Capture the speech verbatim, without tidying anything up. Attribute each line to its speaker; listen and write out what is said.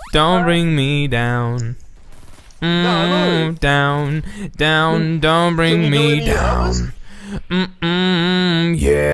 Speaker 1: don't bring me down. Mm, down, down, don't bring me down. Mm-mm, yeah.